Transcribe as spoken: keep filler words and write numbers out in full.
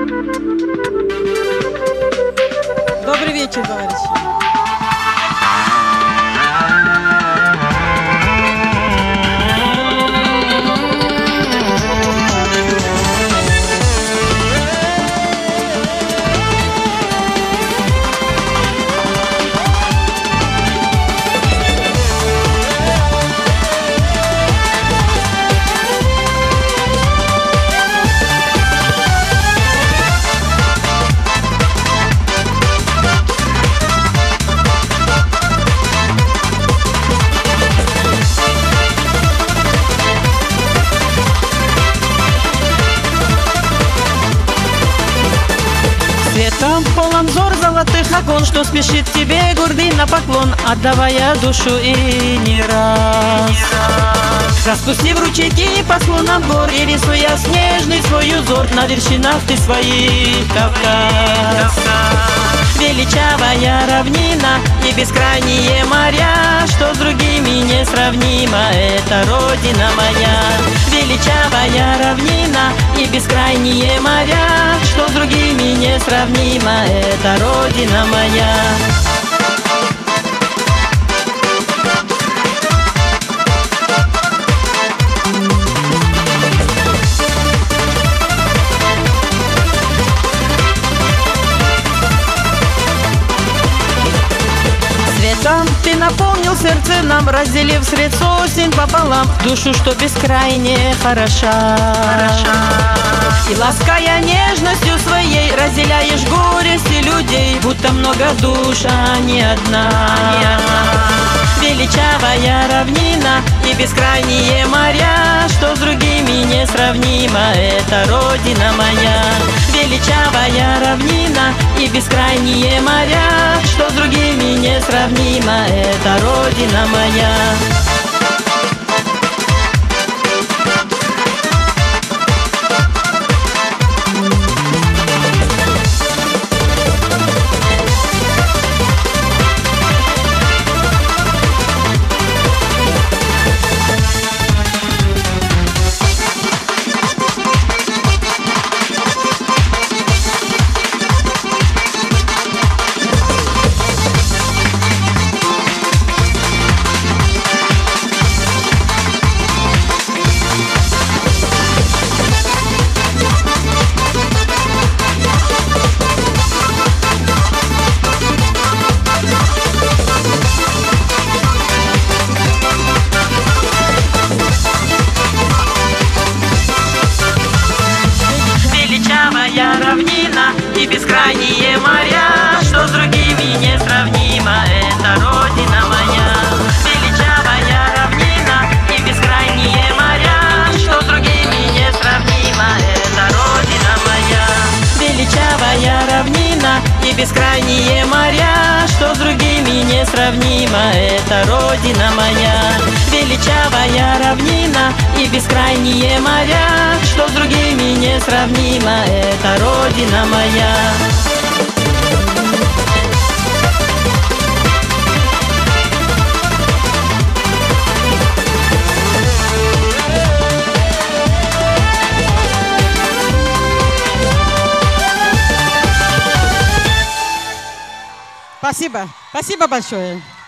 Добрый вечер, товарищи. Светом полон взор золотых окон, что спешит тебе гордый на поклон, отдавая душу и не раз. Распустив ручейки по склонам гор и рисуя снежный свой узор, на вершинах ты своих Кавказ. Величавая равнина и бескрайние моря, что с другими несравнимо, это родина моя. Величавая равнина и бескрайние моря, что с другими несравнимо, это родина моя. Светом ты наполнил сердце нам, разделив свет сосен пополам, душу, что бескрайне хороша. И лаская нежностью своей, разделяешь горести людей, будто много душ, а не одна. Величавая равнина и бескрайние моря, что с другими несравнимо, это родина моя. Величавая равнина и бескрайние моря, что с другими несравнимо, это родина моя. Величавая равнина и бескрайние моря, что с другими несравнимо, это родина моя. Величавая равнина и бескрайние моря, что с другими несравнимо, это родина моя. Величавая равнина и бескрайние моря, что с другими несравнимо, это родина моя. Величавая равнина и бескрайние моря, что с другими несравнимо, это родина моя. Спасибо. Спасибо большое.